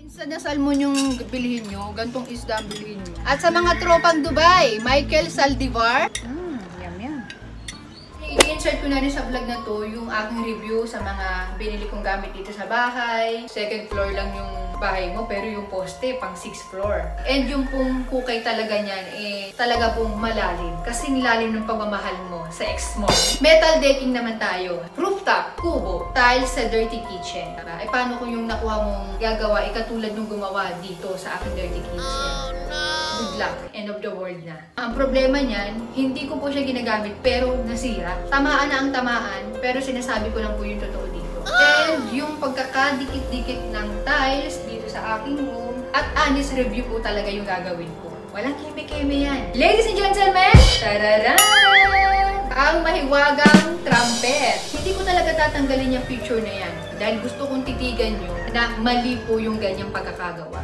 Instead na salmon yung bilhin nyo, gantong isda ang bilhin nyo. At sa mga tropang Dubai, Michael Saldivar. Yum yum. I-insert ko na rin sa vlog na to yung aking review sa mga binili kong gamit dito sa bahay. Second floor lang yung bahay mo, pero yung poste pang 6th floor. And yung pong kukay talaga niyan, talaga pong malalim. Kasi nilalim ng pagmamahal mo sa ex mo. Metal decking naman tayo. Rooftop, kubo, tiles sa dirty kitchen. Paano kung yung nakuha mong gagawa, katulad nung gumawa dito sa aking dirty kitchen? Good luck. End of the world na. Ang problema niyan, hindi ko po siya ginagamit pero nasira. Tamaan na ang tamaan, pero sinasabi ko lang po yung totoo dito. And yung pagkakadikit-dikit ng tiles dito sa aking room, at honest review po talaga yung gagawin ko. Walang keme-keme yan. Ladies and gentlemen, tararan! Ang mahiwagang trumpet. Hindi ko talaga tatanggalin yung picture na yan dahil gusto kong titigan nyo na mali po yung ganyang pagkakagawa.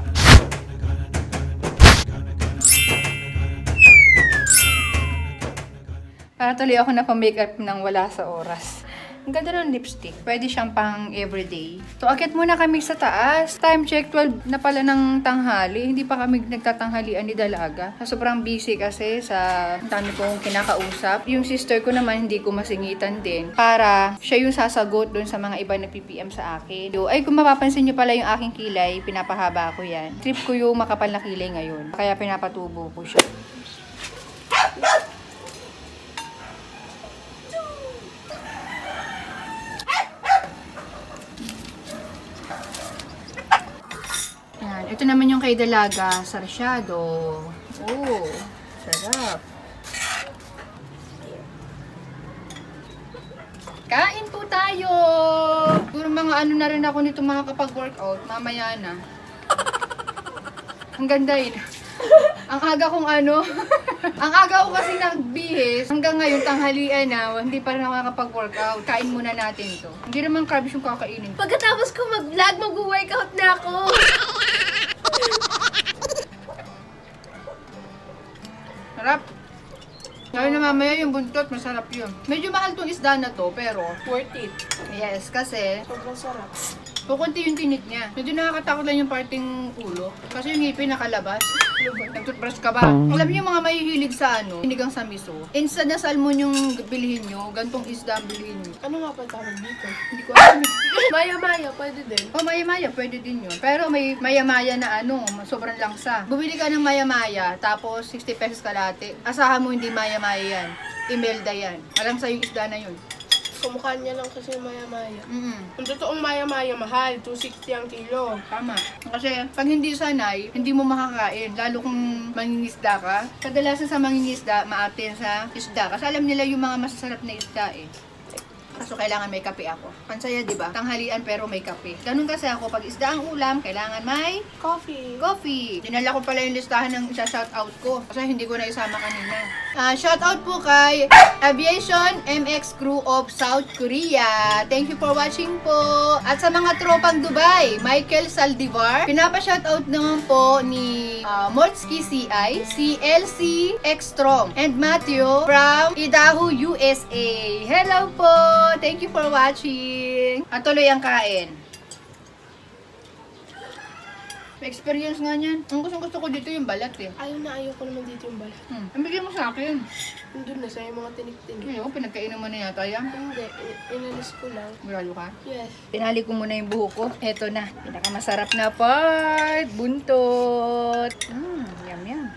Para tuloy ako na pa-makeup nang wala sa oras. Ang ganda ng lipstick. Pwede siyang pang everyday. So, akit muna kami sa taas. Time check, 12 na pala ng tanghali. Hindi pa kami nagtatanghalian ni Dalaga. Sobrang busy kasi sa dami kong kinakausap. Yung sister ko naman, hindi ko masingitan din. Para siya yung sasagot dun sa mga iba na PPM sa akin. So, ay, kung mapapansin nyo pala yung aking kilay, pinapahaba ko yan. Trip ko yung makapal na kilay ngayon. Kaya pinapatubo ko siya. Ito naman yung kay Dalaga, sarsyado. Oh, sarap. Kain po tayo! Siguro mga ano na rin ako nito makakapag-workout. Mamaya na. Ang ganda yun. Ang aga kong ano. Ang aga ko kasi nagbihis. Hanggang ngayon, tanghalian na. Hindi pa rin ako nakakapag-workout. Kain muna natin to. Hindi naman carbs yung kakainin. Pagkatapos ko mag-vlog, mag-workout na ako. Sarap. Lalo na mamaya yung buntot, masarap yun. Medyo mahal tong isda na to, pero Worth it. yes, kasi Sobrang sarap. kukunti yung tinik niya. Medyo nakakatakot lang yung parting ulo. Kasi yung ngipin nakalabas. Nag-toothbrush ka ba? Alam niyo yung mga mahihilig sa sinigang sa miso. Instead na salmon yung bilhin nyo, gantong isda ang bilhin nyo. Ano nga pa tawag dito? Hindi ko alam. Maya-maya, pwede din. Oh, maya-maya, pwede din yun. Pero may maya-maya na sobrang langsa. Bumili ka ng maya-maya, tapos 60 pesos kalahati. Asahan mo hindi maya-maya yan. Imelda yan. Alam sa yung isda na yun. Kumukha niya lang kasi maya-maya. Mm-hmm. Ang totoong maya-maya, mahal. 260 ang kilo. Tama. Kasi pag hindi sanay, hindi mo makakain. Lalo kung mangingisda ka. Kadalasan sa mangingisda, maatin sa isda. Kasi alam nila yung mga masasarap na isda eh. Kaso kailangan may kape ako. Pansaya, di ba? Tanghalian pero may kape. Ganun kasi ako. Pag isda ang ulam, kailangan may coffee. Dinala ko pala yung listahan ng isa-shoutout ko. Kasi hindi ko na isama kanina. Shoutout po kay Aviation MX Crew of South Korea. Thank you for watching po. At sa mga tropang Dubai, Michael Saldivar. Pinapa-shoutout naman po ni Motsky CI, si LC Ekstrom, and Matthew from Idaho, USA. Hello po! Thank you for watching. At tuloy ang kain. May experience nga niyan. Ang gusto ko dito yung balat eh. Ayaw ko naman dito yung balat. Bigyan mo sa akin. Nandun na sa yung mga tinik-tinik. Ayun, pinagkainan mo na yata yan. Hindi, inalis ko lang. Buralo ka? Yes. Pinali ko muna yung buhok ko. Eto na. Pinakamasarap na part. Buntot. Yum yum.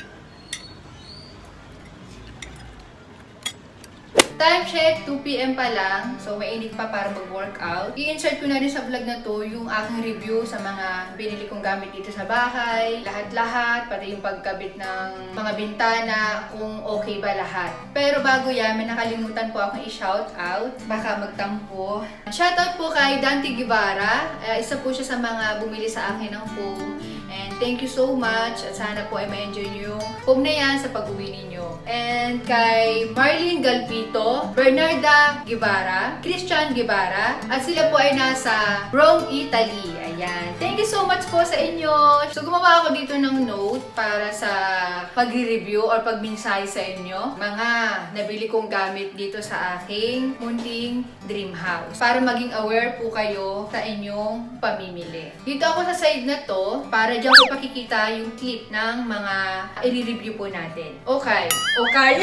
Time check, 2 PM pa lang. So, mainit pa para mag-workout. I-insert ko na rin sa vlog na to yung aking review sa mga binili kong gamit dito sa bahay. Lahat-lahat, pati yung pagkabit ng mga bintana, kung okay ba lahat. Pero bago yan, may nakalimutan po akong i-shoutout. Baka magtampo. Shoutout po kay Dante Guevara. Isa po siya sa mga bumili sa akin ng foam. And thank you so much. At sana po ay ma-enjoy nyo yung foam na yan sa pag-uwi ninyo. And kay Marlene Galpito, Bernarda Guevara, Christian Guevara, at sila po ay nasa Rome, Italy. Ayan. Ayan. Thank you so much po sa inyo. So, gumawa ako dito ng note para sa pag-review or pagminsay sa inyo. Mga nabili kong gamit dito sa aking munting dream house. Para maging aware po kayo sa inyong pamimili. Dito ako sa side na to, para dyan ko pakikita yung clip ng mga i-review po natin. Okay. Okay.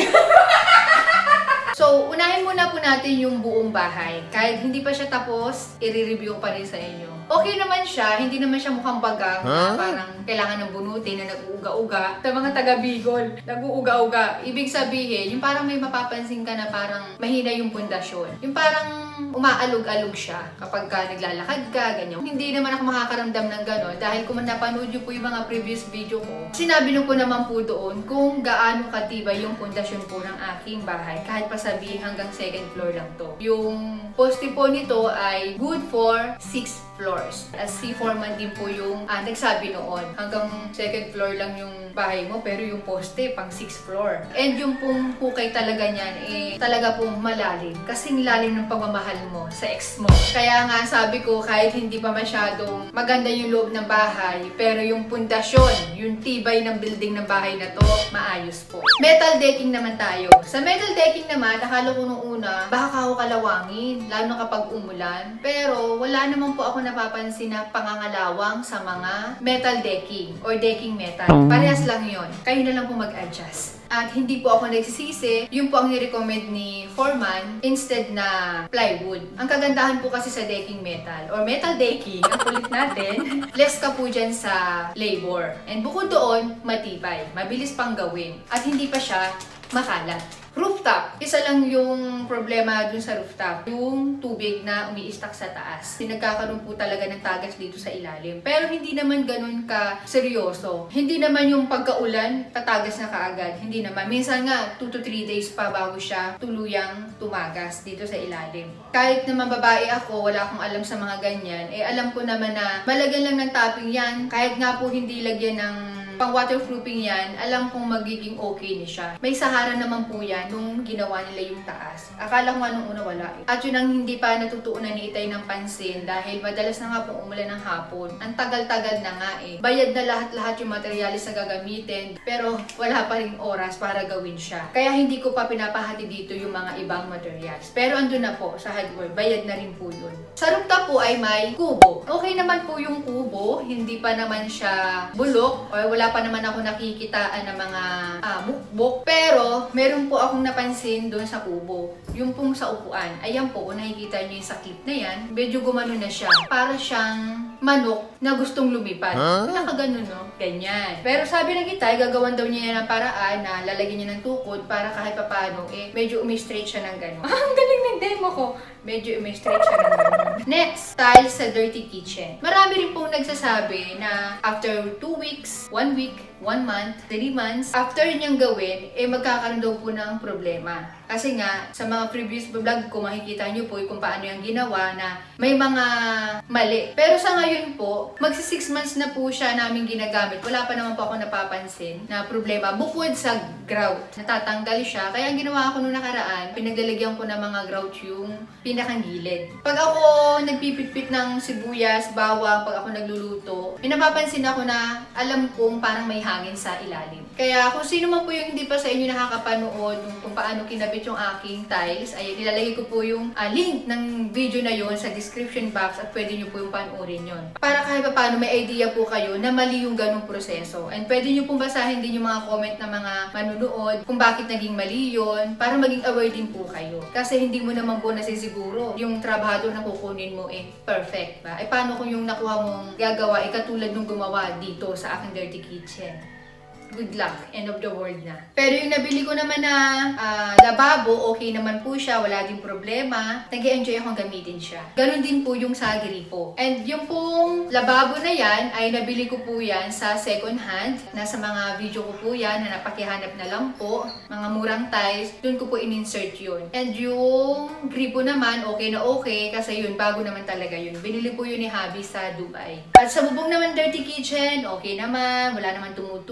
So, unahin muna po natin yung buong bahay. Kahit hindi pa siya tapos, i-review pa rin sa inyo. Okay naman siya, hindi naman siya mukhang bagang na parang kailangan ng bunutin na nag-uuga-uga. Sa mga taga-Bicol, nag-uuga-uga. Ibig sabihin, yung parang may mapapansin ka na parang mahina yung pundasyon. Yung parang umaalog-alog siya kapag ka naglalakad ka, ganyan. Hindi naman ako makakaramdam ng gano'n dahil kung napanood nyo po yung mga previous video ko, sinabi nyo po naman po doon kung gaano katibay yung pundasyon po ng aking bahay. Kahit pa sabihin hanggang second floor lang to. Yung poste po nito ay good for 6 floors. As si foreman din po yung nagsabi noon. Hanggang second floor lang yung bahay mo, pero yung poste pang 6th floor. And yung pong hukay talaga niyan, talaga pong malalim. Kasing lalim ng pagmamahal mo sa ex mo. Kaya nga sabi ko, kahit hindi pa masyadong maganda yung loob ng bahay, pero yung pundasyon, yung tibay ng building ng bahay na to, maayos po. Metal decking naman tayo. Sa metal decking naman, akala ko nung una, baka ako kalawangin, lalo na kapag umulan. Pero wala naman po ako napapansin na pangangalawang sa mga metal decking or decking metal. Parehas lang yon. Kayo na lang po mag-adjust. At hindi po ako nagsisisi, yun po ang nirecommend ni foreman instead na plywood. Ang kagandahan po kasi sa decking metal or metal decking, ang kulit natin, less ka po dyan sa labor. And bukod doon, matibay. Mabilis pang gawin. At hindi pa siya makalat. Rooftop. Isa lang yung problema dun sa rooftop. Yung tubig na umiistak sa taas. Pinagkakaroon po talaga ng tagas dito sa ilalim. Pero hindi naman ganun ka seryoso. Hindi naman yung pagkaulan, tatagas na kaagad. Hindi naman. Minsan nga, 2 to 3 days pa bago siya tuluyang tumagas dito sa ilalim. Kahit naman babae ako, wala akong alam sa mga ganyan, alam ko naman na malagyan lang ng topping yan. Kahit nga po hindi lagyan ng pang waterproofing yan, alam kong magiging okay na siya. May Sahara naman po yan nung ginawa nila yung taas. Akala ko nga nung una wala eh. At yun ang hindi pa natutuunan ni Itay ng pansin dahil madalas na nga pong umulan ng hapon. Ang tagal-tagal na nga eh. Bayad na lahat-lahat yung materialis na gagamitin pero wala pa rin oras para gawin siya. Kaya hindi ko pa pinapahati dito yung mga ibang materials. Pero andun na po sa hardware. Bayad na rin po yun. Sa rooftop po ay may kubo. Okay naman po yung kubo. Hindi pa naman siya bulok or wala pa naman ako nakikitaan ng mga mukbok. Pero, meron po akong napansin doon sa kubo. Yung pong sa upuan. Ayan po, kung nakikita nyo yung sa clip na yan, medyo gumano na siya. Para siyang manok na gustong lumipad. Nakaganon, no? Ganyan. Pero sabi ng Itay, gagawan daw niya ng paraan na lalagyan niya ng tukod para kahit papano, medyo umi-straight siya ng gano'n. Ang galing ng demo ko! Medyo umi-straight siya ng gano'n. Next, tiles sa dirty kitchen. Marami rin pong nagsasabi na after 2 weeks, 1 week, 1 month, 3 months, after niyang gawin, magkakaroon daw po ng problema. Kasi nga, sa mga previous vlog ko, makikita niyo po kung paano yung ginawa na may mga mali. Pero sa ngayon po, magsi 6 months na po siya namin ginagamit. Wala pa naman po ako napapansin na problema. Bukod sa grout, natatanggal siya. Kaya ang ginawa ko nung nakaraan, pinaglalagyan ko ng mga grout yung pinakang gilid. Pag ako nagpipitpit ng sibuyas, bawang, pag ako nagluluto, pinapapansin ako na alam kong parang may hangin sa ilalim. Kaya kung sino man po yung hindi pa sa inyo nakakapanood kung paano kinabit yung aking tiles, ay nilalagay ko po yung link ng video na yon sa description box at pwede nyo po yung panoorin yon. Para kahit pa paano may idea po kayo na mali yung ganong proseso. And pwede nyo pong basahin din yung mga comment ng mga manunood kung bakit naging mali yon para maging aware din po kayo. Kasi hindi mo naman po nasisiguro yung trabahador na kukunin mo perfect ba? Paano kung yung nakuha mong gagawa katulad nung gumawa dito sa aking dirty kitchen? Good luck. End of the world na. Pero yung nabili ko naman na lababo, okay naman po siya. Wala din problema. Nag-enjoy akong gamitin siya. Ganon din po yung sa gripo. And yung pong lababo na yan, ay nabili ko po yan sa second hand. Nasa mga video ko po yan na napakihanap na lang po. Mga murang tiles. Doon ko po in-insert yun. And yung gripo naman, okay na okay. Kasi yun, bago naman talaga yun. Binili po yun ni Habi sa Dubai. At sa bubong naman dirty kitchen, okay naman. Wala naman tumutulog.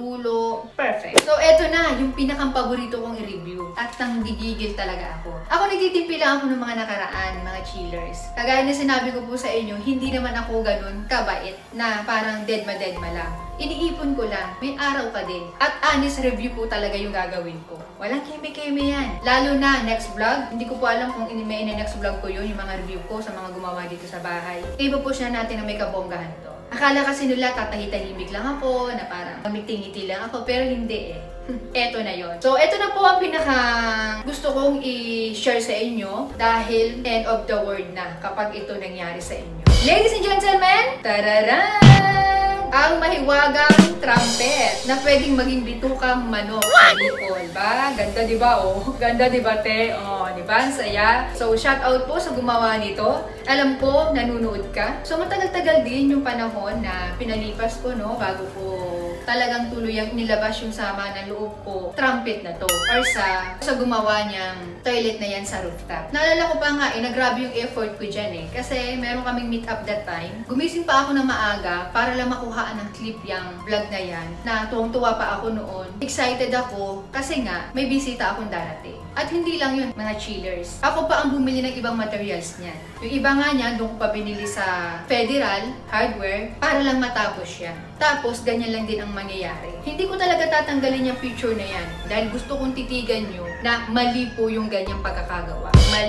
perfect. So, eto na, yung pinakang paborito kong i-review. At nang gigigil talaga ako. Ako nagtitimpi lang ako ng mga nakaraan, mga chillers. Kagaya na sinabi ko po sa inyo, hindi naman ako ganun kabait na parang deadma lang. Iniipon ko lang, may araw ka din. At honest review po talaga yung gagawin ko. Walang keme-keme yan. Lalo na next vlog, hindi ko po alam kung may next vlog ko yun, yung mga review ko sa mga gumawa dito sa bahay. Ipo-push na natin na may kabonggahan to. Akala kasi nila tatahitahimik lang ako, na parang ngiti-ngiti lang ako, pero hindi eh. Eto na yon. So, eto na po ang pinaka gusto kong i-share sa inyo dahil end of the world na kapag ito nangyari sa inyo. Ladies and gentlemen, tararan! Ang mahiwagang trumpet na pwedeng maging bitukang manok sa Bicol. Ba? Ganda di ba? Oh, ganda di ba, te? Oh, di ba? Ang saya. So, shout out po sa gumawa nito. Alam ko, nanunood ka. So, matagal-tagal din yung panahon na pinalipas ko, no? Bago ko talagang tuluyang nilabas yung sama ng loob ko, trumpet na to. Or sa gumawa niyang toilet na yan sa rooftop. Naalala ko pa nga, nagrabe yung effort ko dyan eh. Kasi meron kaming meet up that time. Gumising pa ako ng maaga para lang makuhaan ng clip yung vlog na yan. Na tuwang-tuwa pa ako noon. Excited ako kasi nga may bisita akong darating. At hindi lang yun, mga chillers. Ako pa ang bumili ng ibang materials niyan. Yung iba nga niya, doon ko pa binili sa Federal Hardware para lang matapos siya. Tapos, ganyan lang din ang mangyayari. Hindi ko talaga tatanggalin yung picture na yan dahil gusto kong titigan nyo na mali po yung ganyang pagkakagawa.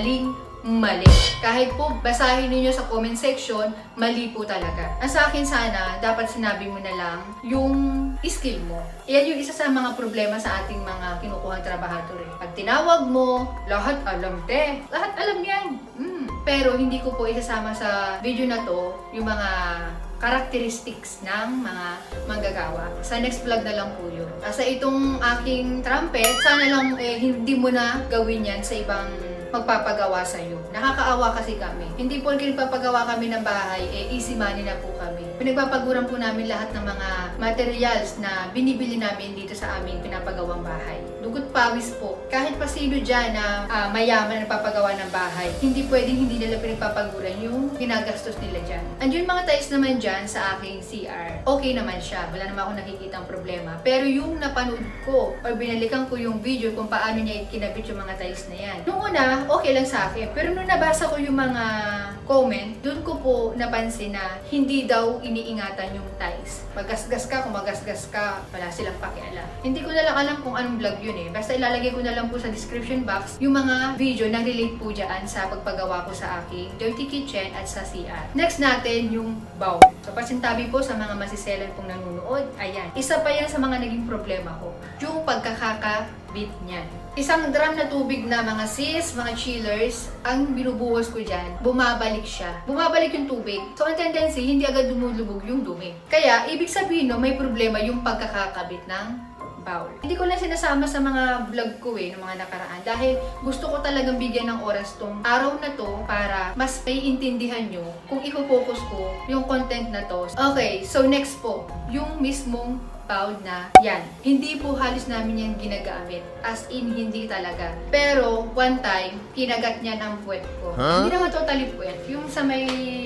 Mali. Kahit po basahin niyo sa comment section, mali po talaga. Ang sa akin sana, dapat sinabi mo na lang yung skill mo. Yan yung isa sa mga problema sa ating mga kinukuhang trabahador eh. Pag tinawag mo, lahat alam te. Lahat alam yan. Pero hindi ko po isasama sa video na to yung mga characteristics ng mga manggagawa. Sa next vlog na lang po yun. Sa itong aking trumpet, sana lang hindi mo na gawin yan sa ibang magpapagawa sa'yo. Nakakaawa kasi kami. Hindi po nagpapagawa kami ng bahay, easy money na po kami. Pinagpapaguran po namin lahat ng mga materials na binibili namin dito sa aming pinapagawang bahay. Dugot pawis po. Kahit pa sino dyan na mayaman na nagpapagawa ng bahay, hindi pwedeng hindi nila pinagpapaguran yung ginagastos nila dyan. And yung mga tiles naman dyan sa aking CR, okay naman siya. Wala naman akong nakikitang problema. Pero yung napanood ko or binalikan ko yung video kung paano niya kinabit yung mga tiles na yan. Nung una, okay lang sa akin. Pero nung nabasa ko yung mga comment, dun ko po napansin na hindi daw iniingatan yung tiles. Magasgas ka, kung magasgas ka, wala silang pakialam. Hindi ko na lang alam kung anong vlog yun eh. Basta ilalagay ko na lang po sa description box yung mga video na relate po dyan sa pagpagawa ko sa aking dirty kitchen at sa CR. Next natin yung bowl. So pasintabi po sa mga masiselan pong nanonood, ayan. Isa pa yan sa mga naging problema ko. Yung pagkakakabit niyan. Isang drum na tubig na mga sis, mga chillers, ang binubuhos ko dyan, bumabalik siya. Bumabalik yung tubig. So, ang tendency, hindi agad dumulubog yung dumi. Kaya, ibig sabihin, no, may problema yung pagkakakabit ng bowl. Hindi ko lang sinasama sa mga vlog ko ng mga nakaraan. Dahil gusto ko talagang bigyan ng oras tong araw na to para mas maiintindihan nyo kung i-focus ko yung content na to. Okay, so next po, yung mismong bowl na yan. Hindi po halos namin yan ginagamit. As in, hindi talaga. Pero, one time, kinagat niya ng puwet ko. Hindi naman totally puwet. Yung sa may,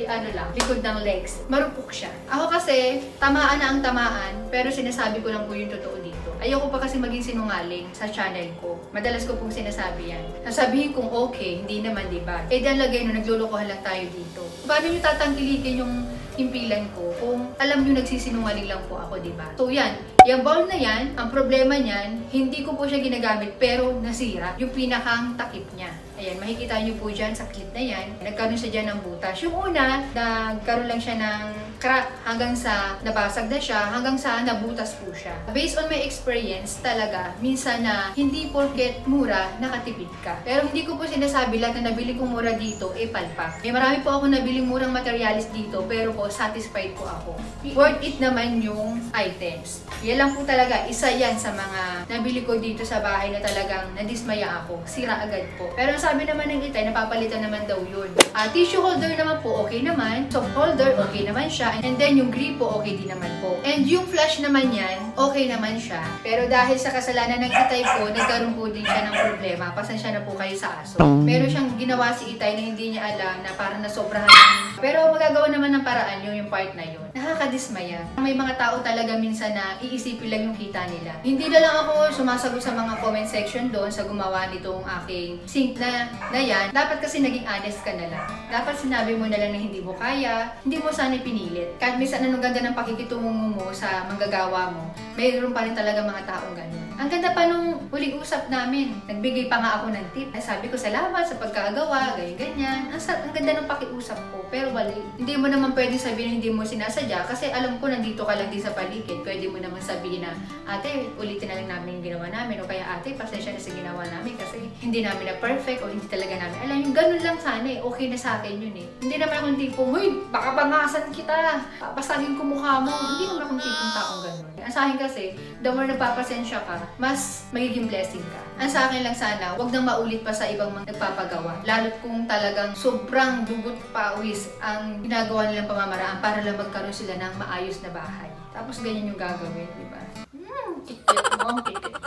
likod ng legs. Marupok siya. Ako kasi, tamaan na ang tamaan, pero sinasabi ko lang po yung totoo dito. Ayoko pa kasi maging sinungaling sa channel ko. Madalas ko pong sinasabi yan. Nasabihin kong okay, hindi naman, diba? Dan lagay no, naglulukohan lang tayo dito. Paano nyo tatangkilikin yung impilan ko kung alam nyo nagsisinungaling lang po ako, diba? So yan, yung bowl na yan, ang problema niyan, hindi ko po siya ginagamit pero nasira yung pinakang takip niya. Ayan, makikita nyo po dyan sa clip na yan, nagkaroon siya dyan ng butas. Yung una, nagkaroon lang siya ng crack hanggang sa nabasag na siya, hanggang sa nabutas po siya. Based on my experience talaga, minsan na hindi porket mura, nakatipid ka. Pero hindi ko po sinasabi lahat na nabili kong mura dito, palpak. May marami po ako nabiling murang materialis dito, pero po satisfied po ako. Worth it naman yung items. Yan lang po talaga, isa yan sa mga nabili ko dito sa bahay na talagang nadismaya ako. Sira agad po. Pero sabi naman ng itay, napapalitan naman daw yun. Tissue holder naman po, okay naman. Soft holder, okay naman siya. And then yung gripo, okay din naman po. And yung flush naman yan, okay naman siya. Pero dahil sa kasalanan ng itay po, nagkaroon po din siya ng problema. Pasensya na po kayo sa aso. Meron siyang ginawa si itay na hindi niya alam na parang nasobrahan ng... Pero magagawa naman ng paraan yung part na yun. Nakakadismaya. May mga tao talaga minsan na iisipin lang yung kita nila. Hindi na lang ako sumasagot sa mga comment section doon sa gumawa nitong aking sink na yan. Dapat kasi naging honest ka na lang. Dapat sinabi mo na lang na hindi mo kaya, hindi mo sana pinilit. Kahit minsan anong ganda ng pakikitungo mo sa manggagawa mo, mayroon pa rin talaga mga taong ganun. Ang ganda pa nung huling usap namin. Nagbigay pa nga ako ng tip. Sabi ko salamat sa pagkagawa, ganyan-ganyan. Ang ganda ng pakiusap ko. Pero wali, hindi mo naman pwedeng sabihin na hindi mo sinasadya kasi alam ko nandito ka lang din sa paligid. Pwede mo naman sabihin na, ate, ulitin na lang namin yung ginawa namin. O kaya, ate, pasensya na sa ginawa namin kasi hindi namin na perfect o hindi talaga namin alam. Yung ganun lang sana eh. Okay na sa akin yun eh. Hindi naman akong tipong, huy, baka bangasan kita. Papasagin ko mukha mo. Hindi naman akong tipong taong ganun. Ang sa akin kasi, the more nagpapasensya ka, mas magiging blessing ka. Ang sa akin lang sana, wag nang maulit pa sa ibang mga nagpapagawa. Lalo't kung talagang sobrang dugot pawis ang ginagawa nilang pamamaraan para lang magkaroon sila ng maayos na bahay. Tapos ganyan yung gagawin, di ba? Kikit mo.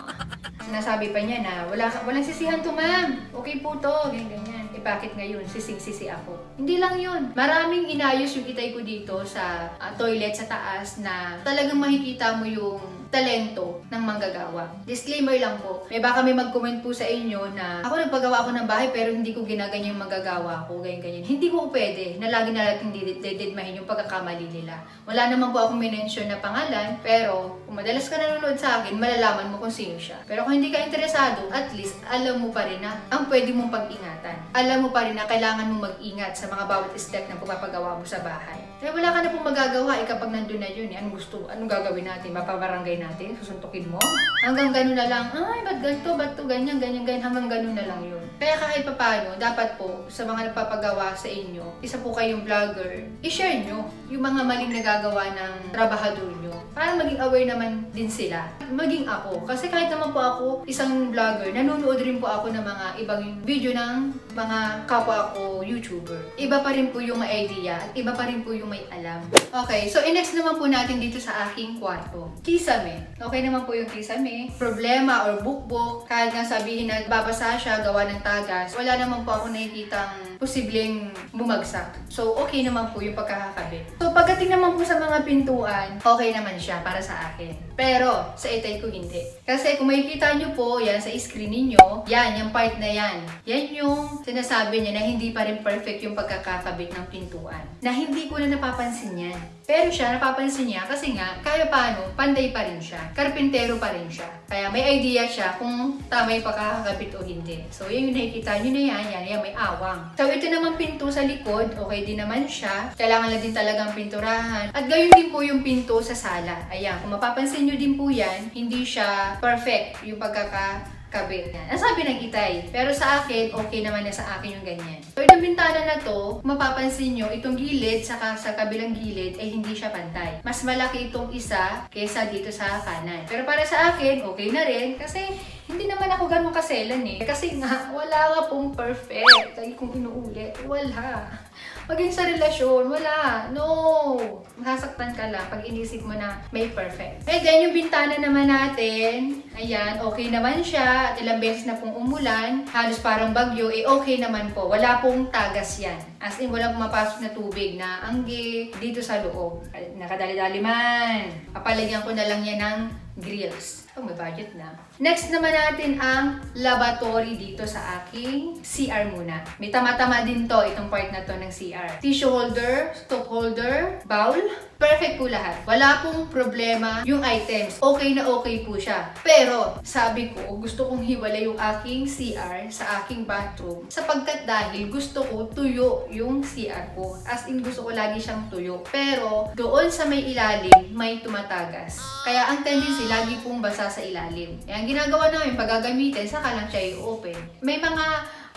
Sinasabi pa niya na, walang sisihan to ma'am. Okay po to, ganyan. Bakit ngayon? Sising-sisi ako. Hindi lang yun. Maraming inayos yung itay ko dito sa toilet sa taas na talagang makikita mo yung talento ng manggagawa. Disclaimer lang po. Baka may mag-comment po sa inyo na ako nagpagawa ako ng bahay pero hindi ko ginaganyan yung manggagawa ko, ganyan-ganyan. Hindi ko pwede na lagi na natin dididmahin yung pagkakamali nila. Wala naman po akong minention na pangalan, pero kung madalas ka nanonood sa akin, malalaman mo kung sino siya. Pero kung hindi ka interesado, at least alam mo pa rin na ang pwede mong pag-ingatan. Alam mo pa rin na kailangan mong mag-ingat sa mga bawat step na pagpapagawa mo sa bahay. Kaya wala ka na pong magagawa kapag nandun na yun. Anong gusto? Anong gagawin natin? Mapabarangay natin? Susuntukin mo? Hanggang ganun na lang, ay, ba't ganito? Ba't to? Ganyan, ganyan, ganyan. Hanggang ganun na lang yun. Kaya kahit paano, dapat po, sa mga nagpapagawa sa inyo, isa po kayong vlogger, i-share nyo yung mga maling nagagawa ng trabahador nyo. Para maging aware naman din sila. Maging ako. Kasi kahit naman po ako, isang vlogger, nanonood rin po ako ng mga ibang video ng mga kapwa ko YouTuber. Iba pa rin po yung may idea at iba pa rin po yung may alam. Okay, so next naman po natin dito sa aking kwarto. Kisame. Okay naman po yung kisame. Problema or bukbok. Kahit nga sabihin na babasa siya, gawa ng tagas, wala naman po ako nakikitang posibleng bumagsak. So, okay naman po yung pagkakakabit. So, pagdating naman po sa mga pintuan, okay naman siya para sa akin. Pero, sa itay ko hindi. Kasi kung makikita nyo po, yan sa screen ninyo, yan, yung part na yan. Yan yung sinasabi niya na hindi pa rin perfect yung pagkakakabit ng pintuan. Na hindi ko na napapansin yan. Pero siya, napapansin niya kasi nga, kaya paano, panday pa rin siya. Karpintero pa rin siya. Kaya may idea siya kung tama yung pagkakakabit o hindi. So, yun yung nakikita nyo na yan, may awang. So, ito naman pinto sa likod, okay din naman siya. Kailangan na din talagang pinturahan. At gayon din po yung pinto sa sala. Ayan, kung mapapansin nyo din po yan, hindi siya perfect yung pagkakabit yan. Ang sabi ng itay. Pero sa akin, okay naman na sa akin yung ganyan. So, itong bintana na to, mapapansin nyo, itong gilid, saka sa kabilang gilid, ay hindi siya pantay. Mas malaki itong isa kaysa dito sa kanan. Pero para sa akin, okay na rin. Kasi, hindi naman ako ganun kaselan eh. Kasi nga, wala nga pong perfect. Lagi kong inuulit. Wala. Maging sa relasyon, wala. No. Masasaktan ka lang pag inisip mo na may perfect. And then, yung bintana naman natin, ayan, okay naman siya. At ilang beses na pong umulan. Halos parang bagyo, eh okay naman po. Wala pong tagas yan. As in, wala pumapasok na tubig na anggi dito sa loob. Nakadali-dali man. Papalagyan ko na lang yan ng grills. Oh, may budget na. Next naman natin ang lavatory dito sa aking CR muna. May tama-tama din to, itong part na to ng CR. Tissue holder, stop holder, bowl. Perfect po lahat. Wala pong problema yung items. Okay na okay po siya. Pero, sabi ko, gusto kong hiwalay yung aking CR sa aking bathroom. Sapagkat dahil gusto ko tuyo yung CR ko. As in, gusto ko lagi siyang tuyo. Pero, doon sa may ilalim, may tumatagas. Kaya ang tendency, lagi pong basa sa ilalim. Ang ginagawa namin, pag gagamitin, saka lang siya i-open. May mga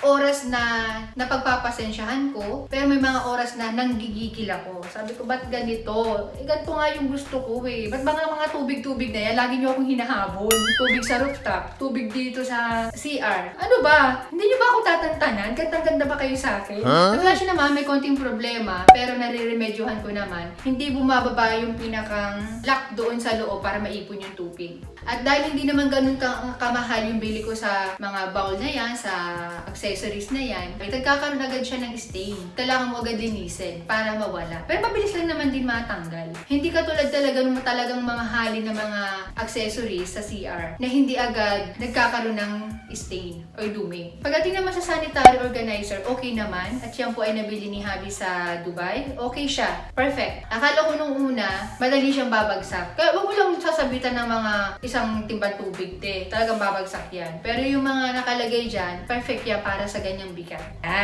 oras na napagpapasensyahan ko, pero may mga oras na nanggigigil ako. Sabi ko, ba't ganito? Ganito nga yung gusto ko Ba't mga tubig-tubig na yan, lagi nyo akong hinahabol. Tubig sa rooftop, tubig dito sa CR. Ano ba? Hindi nyo ba ako tatantanan? Gandang-ganda ba kayo sa akin? Wala siya naman, may konting problema, pero nariremedyohan ko naman. Hindi bumababa yung pinakang lock doon sa loob para maipon yung tubig. At dahil hindi naman ganun kamahal yung bili ko sa mga bowl na yan, sa accessories na yan, ay nagkakaroon agad siya ng stain. Kailangan mo agad linisin para mawala. Pero mabilis lang naman din matanggal. Hindi katulad talaga ng talagang mga hali na mga accessories sa CR na hindi agad nagkakaroon ng stain o dumi. Pagdating naman sa sanitary organizer, okay naman. At yan po ay nabili ni Habi sa Dubai. Okay siya. Perfect. Akala ko nung una, madali siyang babagsak. Kaya huwag mo lang sasabitan ng mga isang timbang tubig, talagang babagsak yan. Pero yung mga nakalagay dyan, perfect yan para sa ganyang bigat.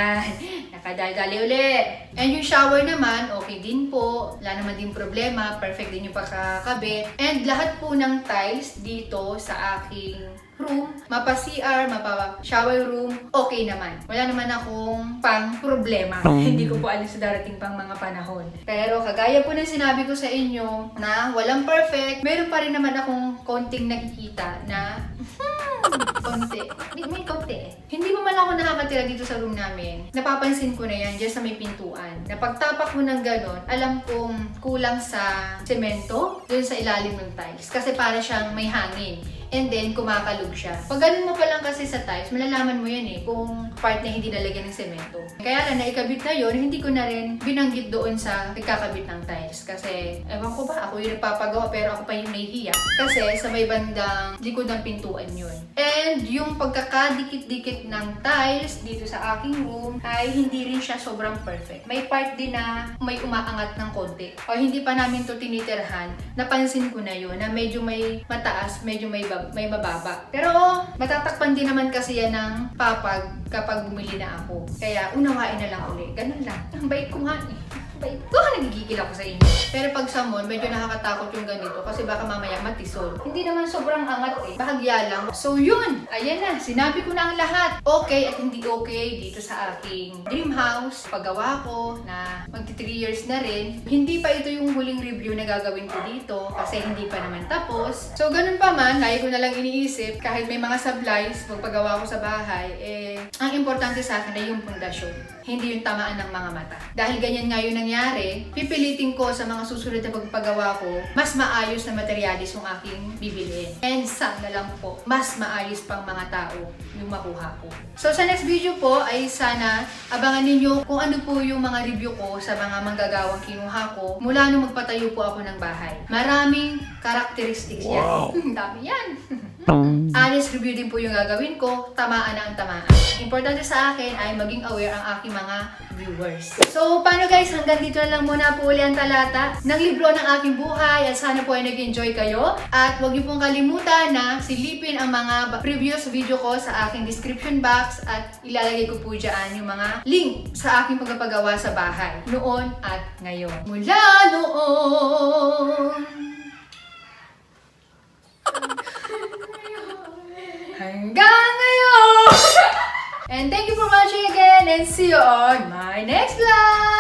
Nakadali ulit. And yung shower naman, okay din po. Wala naman din problema. Perfect din yung pagkakabit. And lahat po ng tiles dito sa aking room, mapa-CR, mapa-shower room, okay naman. Wala naman akong pang-problema. Hindi ko po alam sa darating pang mga panahon. Pero kagaya po ng sinabi ko sa inyo na walang perfect, meron pa rin naman akong konting nakikita na konti. May konti eh. Hindi mo man ako nakakatira dito sa room namin. Napapansin ko na yan dyan sa may pintuan. Na pagtapak mo ng ganon, alam kong kulang sa semento dun sa ilalim ng tiles. Kasi para siyang may hangin. And then, kumakalog siya. Pag ganun mo pa lang kasi sa tiles, malalaman mo yan eh, kung part na hindi nalagyan ng semento. Kaya lang, naikabit na yun, hindi ko na rin binanggit doon sa nagkakabit ng tiles. Kasi, ewan ko ba, ako yung nagpapagawa, pero ako pa yung nahihiya. Kasi, sa may bandang likod ng pintuan yun. And, yung pagkakadikit-dikit ng tiles dito sa aking room, ay hindi rin siya sobrang perfect. May part din na may umaangat ng konti. O hindi pa namin to tinitirhan, napansin ko na yun, na medyo may mataas, medyo may mababa. Pero, matatakpan din naman kasi yan ng papag kapag bumili na ako. Kaya, unawain na lang ulit. Ganun lang. Ang bait ko nga eh. Bait ko, nagigigil ako sa inyo. Pero pag sa mall, medyo nakakatakot yung ganito kasi baka mamaya matisol. Hindi naman sobrang angat eh. Bahagya lang. So yun, ayan na. Sinabi ko na ang lahat. Okay at hindi okay dito sa aking dream house. Paggawa ko na magti 3 years na rin. Hindi pa ito yung huling review na gagawin ko dito kasi hindi pa naman tapos. So ganun pa man, lagi ko na lang iniisip kahit may mga supplies magpagawa ko sa bahay, ang importante sa akin ay yung pundasyon. Hindi yung tamaan ng mga mata. Dahil ganyan nga yun nangyari, pipilitin ko sa mga susunod na pagpagawa ko, mas maayos na materialis yung aking bibiliin. And sana lang po, mas maayos pang mga tao yung makuha ko. So sa next video po ay sana abangan ninyo kung ano po yung mga review ko sa mga manggagawang kinuha ko mula nung magpatayo po ako ng bahay. Maraming characteristics yan. Wow. Dami yan. Honest review din po yung gagawin ko, tamaan na ang tamaan. Importante sa akin ay maging aware ang aking mga viewers. So, paano guys? Hanggang dito na lang muna po uli ang talata ng libro ng aking buhay at sana po ay nag-enjoy kayo. At huwag niyo pong kalimutan na silipin ang mga previous video ko sa aking description box at ilalagay ko po dyan yung mga link sa aking pagpapagawa sa bahay noon at ngayon. Mula noon hanggang ngayon! And thank you for watching again and see you on my next vlog!